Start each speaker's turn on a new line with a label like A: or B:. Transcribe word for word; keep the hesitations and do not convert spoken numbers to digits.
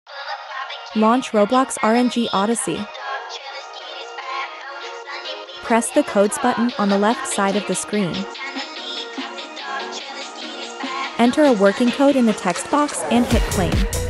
A: Launch Roblox R N G Odyssey. Press the codes button on the left side of the screen. Enter a working code in the text box and hit claim.